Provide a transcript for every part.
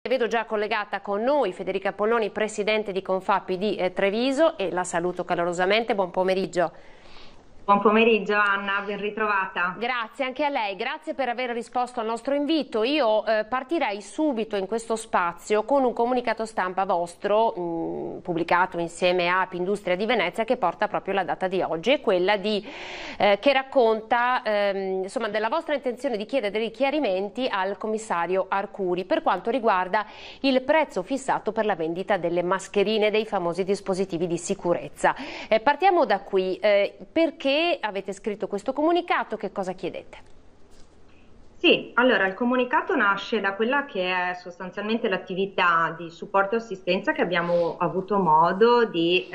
Vedo già collegata con noi Federica Polloni, presidente di Confapi di Treviso, e la saluto calorosamente. Buon pomeriggio. Buon pomeriggio Anna, ben ritrovata. Grazie anche a lei, grazie per aver risposto al nostro invito. Io partirei subito in questo spazio con un comunicato stampa vostro pubblicato insieme a Api Industria di Venezia, che porta proprio la data di oggi, e quella che racconta insomma, della vostra intenzione di chiedere dei chiarimenti al commissario Arcuri per quanto riguarda il prezzo fissato per la vendita delle mascherine, dei famosi dispositivi di sicurezza. Partiamo da qui, perché avete scritto questo comunicato? Che cosa chiedete? Sì, allora il comunicato nasce da quella che è sostanzialmente l'attività di supporto e assistenza che abbiamo avuto modo di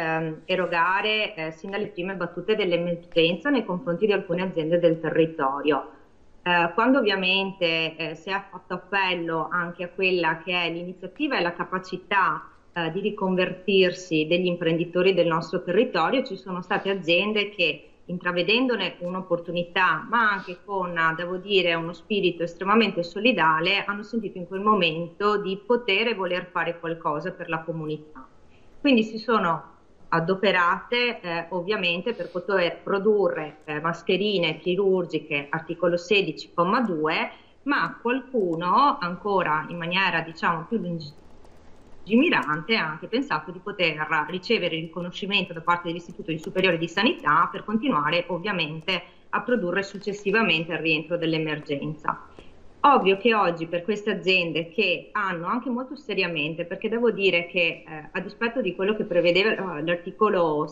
erogare sin dalle prime battute dell'emergenza nei confronti di alcune aziende del territorio. Quando ovviamente si è fatto appello anche a quella che è l'iniziativa e la capacità di riconvertirsi degli imprenditori del nostro territorio, ci sono state aziende che, intravedendone un'opportunità, ma anche con, devo dire, uno spirito estremamente solidale, hanno sentito in quel momento di poter e voler fare qualcosa per la comunità. Quindi si sono adoperate ovviamente per poter produrre mascherine chirurgiche articolo 16,2, ma qualcuno ancora in maniera diciamo più lungimirante ha anche pensato di poter ricevere il riconoscimento da parte dell'Istituto Superiore di Sanità per continuare ovviamente a produrre successivamente al rientro dell'emergenza. Ovvio che oggi per queste aziende che hanno anche molto seriamente, perché devo dire che a dispetto di quello che prevedeva l'articolo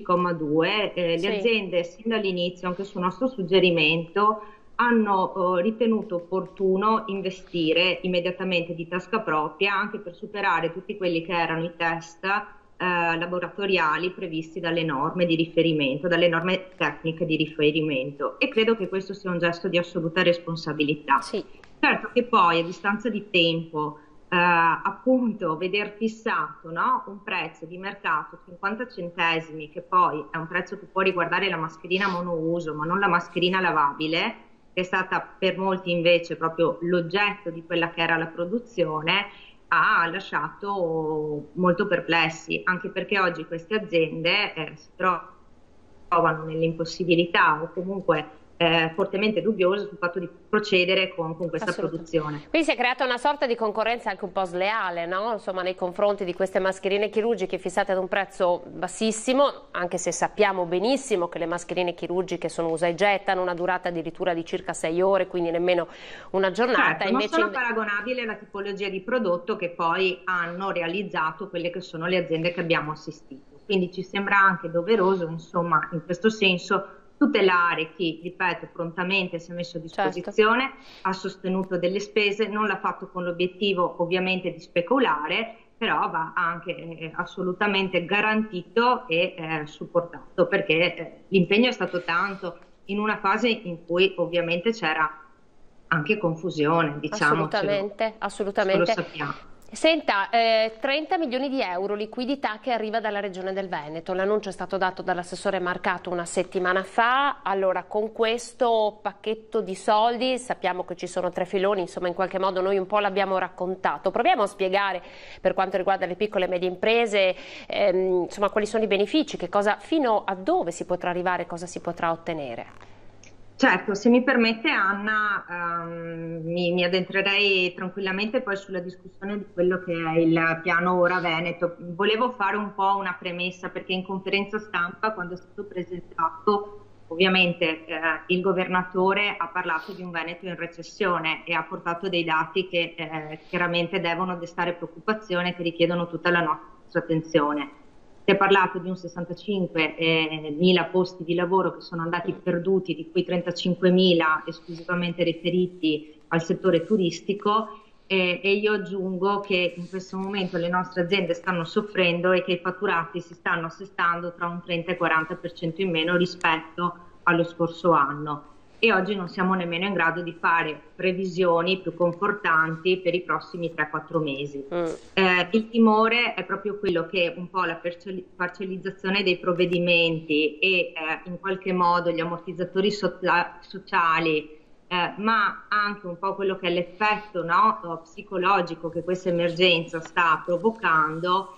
16,2, le aziende sin dall'inizio, anche su nostro suggerimento, hanno ritenuto opportuno investire immediatamente di tasca propria anche per superare tutti quelli che erano i test laboratoriali previsti dalle norme di riferimento, dalle norme tecniche di riferimento, e credo che questo sia un gesto di assoluta responsabilità. Sì. Certo che poi a distanza di tempo appunto veder fissato, no, un prezzo di mercato 50 centesimi, che poi è un prezzo che può riguardare la mascherina monouso ma non la mascherina lavabile, che è stata per molti invece proprio l'oggetto di quella che era la produzione, ha lasciato molto perplessi, anche perché oggi queste aziende si trovano nell'impossibilità o comunque fortemente dubbiose sul fatto di procedere con questa produzione. Quindi si è creata una sorta di concorrenza anche un po' sleale, no? Insomma, nei confronti di queste mascherine chirurgiche fissate ad un prezzo bassissimo, anche se sappiamo benissimo che le mascherine chirurgiche sono usa e getta, hanno una durata addirittura di circa 6 ore, quindi nemmeno una giornata. Certo, non sono paragonabili alla tipologia di prodotto che poi hanno realizzato quelle che sono le aziende che abbiamo assistito. Quindi ci sembra anche doveroso, insomma, in questo senso, tutelare chi, ripeto, prontamente si è messo a disposizione, certo, ha sostenuto delle spese, non l'ha fatto con l'obiettivo ovviamente di speculare, però va anche assolutamente garantito e supportato, perché l'impegno è stato tanto in una fase in cui ovviamente c'era anche confusione, diciamo. Assolutamente. Lo sappiamo. Senta, 30 milioni di euro liquidità che arriva dalla Regione del Veneto. L'annuncio è stato dato dall'assessore Marcato una settimana fa. Allora, con questo pacchetto di soldi, sappiamo che ci sono 3 filoni, insomma in qualche modo noi un po' l'abbiamo raccontato. Proviamo a spiegare, per quanto riguarda le piccole e medie imprese, insomma quali sono i benefici, fino a dove si potrà arrivare, cosa si potrà ottenere. Certo, se mi permette Anna, mi addentrerei tranquillamente poi sulla discussione di quello che è il piano Ora Veneto. Volevo fare un po' una premessa, perché in conferenza stampa, quando è stato presentato, ovviamente il governatore ha parlato di un Veneto in recessione e ha portato dei dati che chiaramente devono destare preoccupazione, che richiedono tutta la nostra attenzione. Si è parlato di un 65.000 posti di lavoro che sono andati perduti, di cui 35.000 esclusivamente riferiti al settore turistico, e io aggiungo che in questo momento le nostre aziende stanno soffrendo e che i fatturati si stanno assestando tra un 30 e 40% in meno rispetto allo scorso anno. E oggi non siamo nemmeno in grado di fare previsioni più confortanti per i prossimi 3-4 mesi. Il timore è proprio quello che un po' la parcellizzazione dei provvedimenti e in qualche modo gli ammortizzatori sociali ma anche un po' quello che è l'effetto, no, psicologico che questa emergenza sta provocando,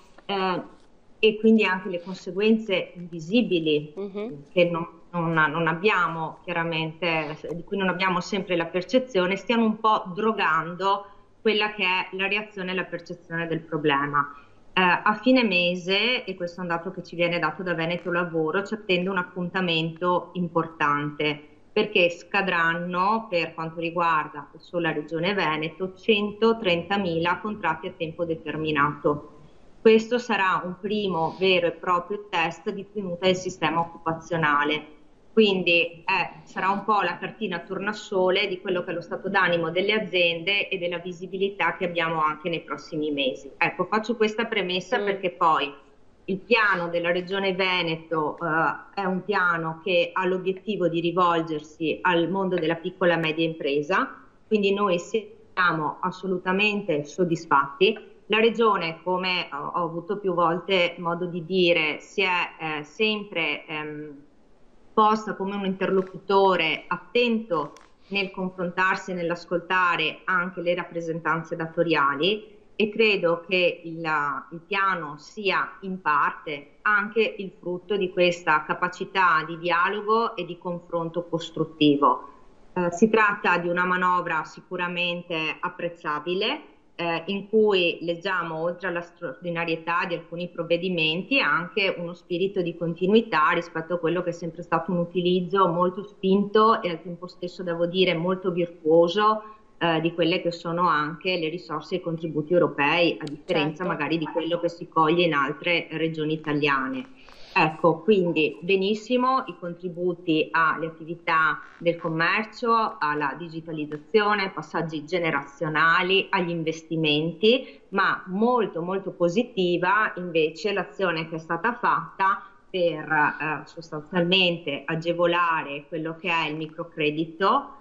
e quindi anche le conseguenze invisibili che non abbiamo chiaramente, di cui non abbiamo sempre la percezione, stiano un po' drogando quella che è la reazione e la percezione del problema. A fine mese, e questo è un dato che ci viene dato da Veneto Lavoro, ci attende un appuntamento importante, perché scadranno, per quanto riguarda solo la Regione Veneto, 130.000 contratti a tempo determinato. Questo sarà un primo vero e proprio test di tenuta del sistema occupazionale. Quindi sarà un po' la cartina tornasole di quello che è lo stato d'animo delle aziende e della visibilità che abbiamo anche nei prossimi mesi. Ecco, faccio questa premessa perché poi il piano della Regione Veneto è un piano che ha l'obiettivo di rivolgersi al mondo della piccola e media impresa, quindi noi siamo assolutamente soddisfatti. La Regione, come ho avuto più volte modo di dire, si è sempre posta come un interlocutore attento nel confrontarsi e nell'ascoltare anche le rappresentanze datoriali, e credo che il piano sia in parte anche il frutto di questa capacità di dialogo e di confronto costruttivo. Si tratta di una manovra sicuramente apprezzabile, in cui leggiamo, oltre alla straordinarietà di alcuni provvedimenti, anche uno spirito di continuità rispetto a quello che è sempre stato un utilizzo molto spinto e al tempo stesso, devo dire, molto virtuoso di quelle che sono anche le risorse e i contributi europei, a differenza magari di quello che si coglie in altre regioni italiane. Ecco, quindi benissimo i contributi alle attività del commercio, alla digitalizzazione, passaggi generazionali, agli investimenti, ma molto molto positiva invece l'azione che è stata fatta per sostanzialmente agevolare quello che è il microcredito,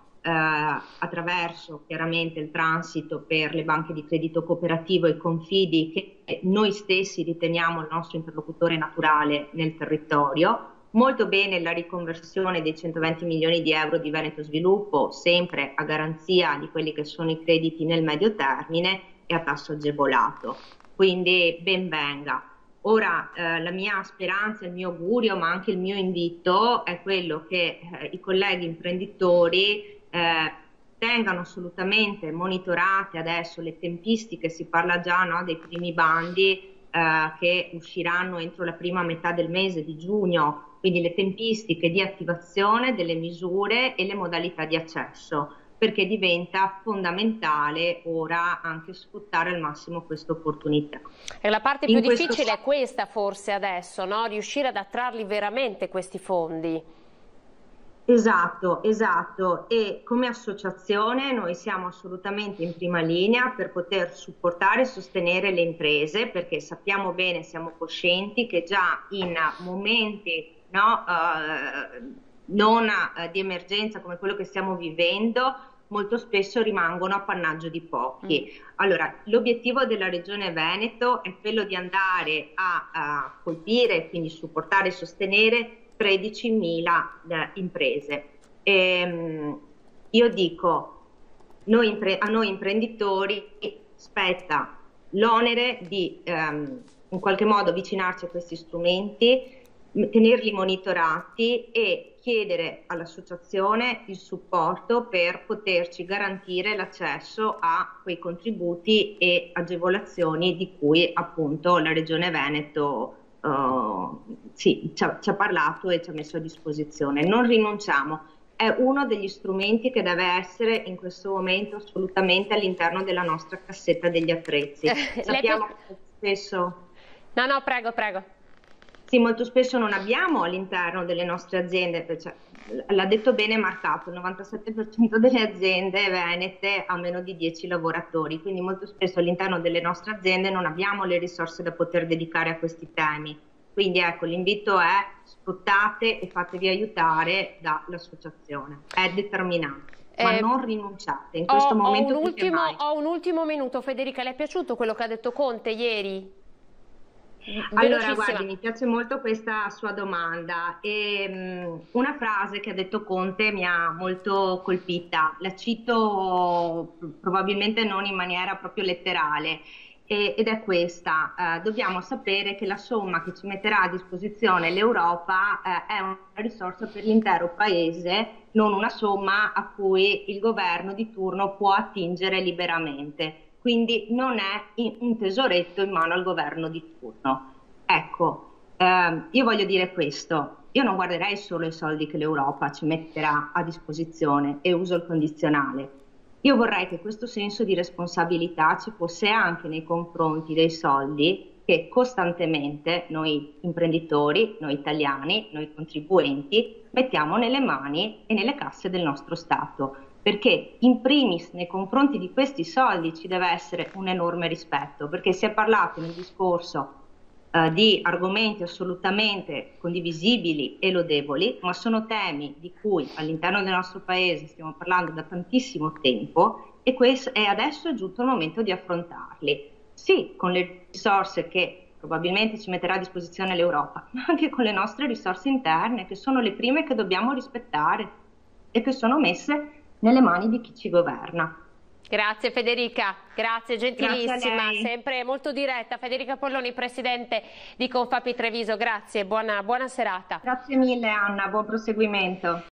attraverso chiaramente il transito per le banche di credito cooperativo e Confidi, che noi stessi riteniamo il nostro interlocutore naturale nel territorio. Molto bene la riconversione dei 120 milioni di euro di Veneto Sviluppo, sempre a garanzia di quelli che sono i crediti nel medio termine e a tasso agevolato. Quindi ben venga. Ora la mia speranza, il mio augurio, ma anche il mio invito è quello che i colleghi imprenditori tengano assolutamente monitorate adesso le tempistiche. Si parla già, no, dei primi bandi che usciranno entro la prima metà del mese di giugno, quindi le tempistiche di attivazione delle misure e le modalità di accesso, perché diventa fondamentale ora anche sfruttare al massimo questa opportunità. E la parte più difficile è questa forse adesso, no? Riuscire ad attrarli veramente questi fondi. Esatto, esatto, e come associazione noi siamo assolutamente in prima linea per poter supportare e sostenere le imprese, perché sappiamo bene, siamo coscienti che già in momenti, no, non di emergenza come quello che stiamo vivendo, molto spesso rimangono appannaggio di pochi. Allora, l'obiettivo della Regione Veneto è quello di andare a colpire, quindi supportare e sostenere 13.000 imprese. Io dico, a noi imprenditori spetta l'onere di in qualche modo avvicinarci a questi strumenti, tenerli monitorati e chiedere all'associazione il supporto per poterci garantire l'accesso a quei contributi e agevolazioni di cui appunto la Regione Veneto sì, ci ha parlato e ci ha messo a disposizione. Non rinunciamo, è uno degli strumenti che deve essere in questo momento assolutamente all'interno della nostra cassetta degli attrezzi. Sappiamo che spesso... No, prego, prego. Sì, molto spesso non abbiamo all'interno delle nostre aziende, cioè, l'ha detto bene Marcato, il 97% delle aziende venete ha meno di 10 lavoratori, quindi molto spesso all'interno delle nostre aziende non abbiamo le risorse da poter dedicare a questi temi. Quindi ecco, l'invito è sfruttate e fatevi aiutare dall'associazione, è determinante. Ma non rinunciate, in questo momento ho un ultimo minuto. Federica, le è piaciuto quello che ha detto Conte ieri? Allora, guardi, Velocissima. mi piace molto questa sua domanda e una frase che ha detto Conte mi ha molto colpita, la cito probabilmente non in maniera proprio letterale, ed è questa: dobbiamo sapere che la somma che ci metterà a disposizione l'Europa è una risorsa per l'intero paese, non una somma a cui il governo di turno può attingere liberamente. Quindi non è un tesoretto in mano al governo di turno. Ecco, io voglio dire questo, io non guarderei solo i soldi che l'Europa ci metterà a disposizione e uso il condizionale. Io vorrei che questo senso di responsabilità ci fosse anche nei confronti dei soldi che costantemente noi imprenditori, noi italiani, noi contribuenti mettiamo nelle mani e nelle casse del nostro Stato, perché in primis nei confronti di questi soldi ci deve essere un enorme rispetto, perché si è parlato nel discorso di argomenti assolutamente condivisibili e lodevoli, ma sono temi di cui all'interno del nostro paese stiamo parlando da tantissimo tempo e adesso è giunto il momento di affrontarli. Sì, con le risorse che probabilmente ci metterà a disposizione l'Europa, ma anche con le nostre risorse interne, che sono le prime che dobbiamo rispettare e che sono messe nelle mani di chi ci governa. Grazie Federica, grazie, Grazie a gentilissima, lei. sempre molto diretta. Federica Polloni, presidente di Confapi Treviso, grazie, buona serata. Grazie mille Anna, buon proseguimento.